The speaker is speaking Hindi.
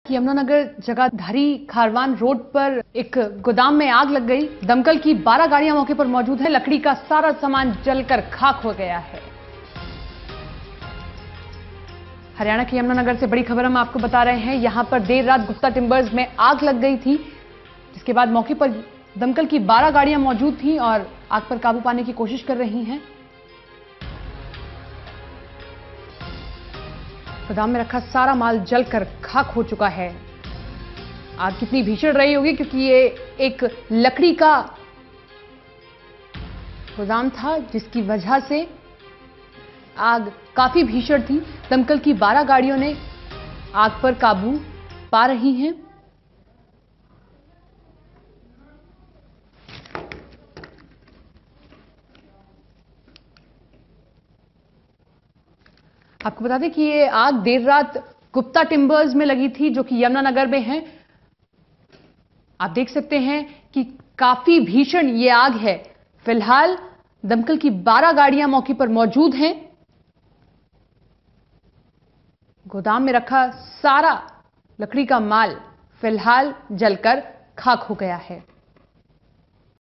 यमुनानगर जगाधरी खारवान रोड पर एक गोदाम में आग लग गई। दमकल की 12 गाड़ियां मौके पर मौजूद हैं। लकड़ी का सारा सामान जलकर खाक हो गया है। हरियाणा के यमुनानगर से बड़ी खबर हम आपको बता रहे हैं। यहां पर देर रात गुप्ता टिंबर्स में आग लग गई थी, जिसके बाद मौके पर दमकल की 12 गाड़ियां मौजूद थीं और आग पर काबू पाने की कोशिश कर रही हैं। गोदाम में रखा सारा माल जलकर खाक हो चुका है। आग कितनी भीषण रही होगी, क्योंकि ये एक लकड़ी का गोदाम था, जिसकी वजह से आग काफी भीषण थी। दमकल की 12 गाड़ियों ने आग पर काबू पा रही हैं। आपको बता दें कि ये आग देर रात गुप्ता टिंबर्स में लगी थी, जो कि यमुनानगर में है। आप देख सकते हैं कि काफी भीषण ये आग है। फिलहाल दमकल की 12 गाड़ियां मौके पर मौजूद हैं। गोदाम में रखा सारा लकड़ी का माल फिलहाल जलकर खाक हो गया है।